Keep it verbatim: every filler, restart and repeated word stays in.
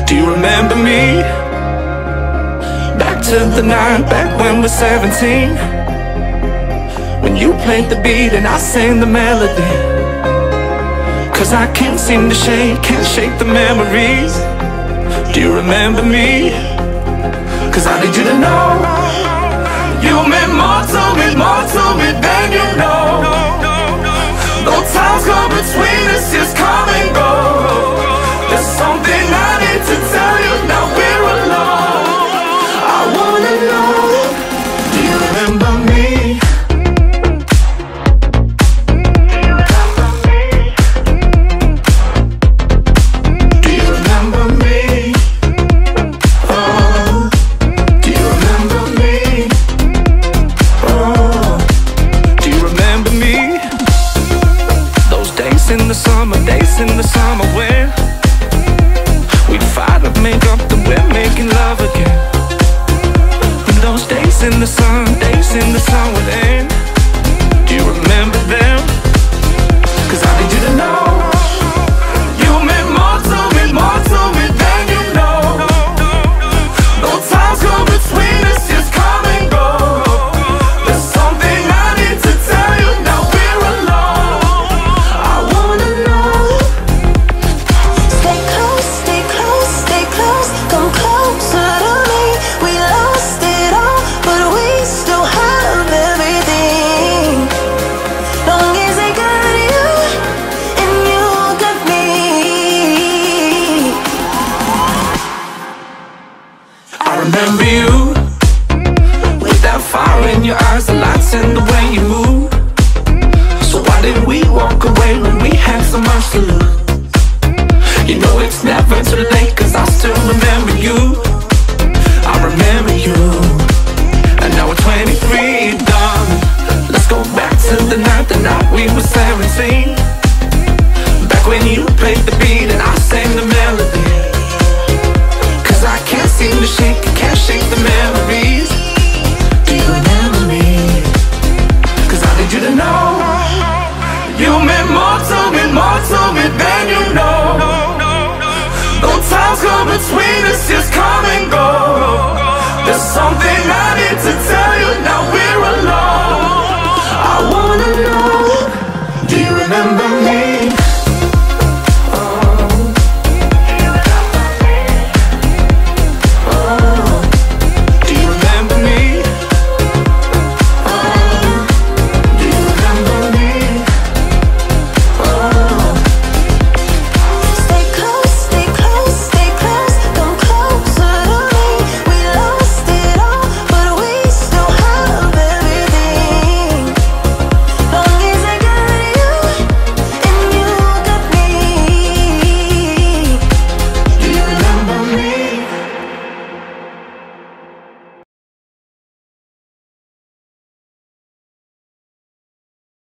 Do you remember me? Back to the night, back when we're seventeen, when you played the beat and I sang the melody. Cause I can't seem to shake, can't shake the memories. Do you remember me? Cause I need you to know you meant more to me, more to me than you know. Though times go between us, just come and go. There's something I need to tell you, now we're alone. I wanna know, do you remember me? In the summer, days in the summer when we'd fight up, make up, then we're making love again. And those days in the sun, days in the sun would end. Do you remember them? Cause I need you to know you meant more to me, more to me than you know. Though times go between us, just come and go. There's something I need to tell you, now we're alone. Remember you, with that fire in your eyes, the lights in the way you move. So why did we walk away when we had so much to lose? You know it's never too late, cause I still remember you. I remember you. And now we're twenty-three, darling. Let's go back to the night, the night we were seventeen. Back when you played the beat and I sang the melody. Cause I can't seem to shake, can't shake the memories. Do you remember me? Cause I need you to know you meant more to me, more to me than you know. Though times go between us, just come and go. There's something I need to tell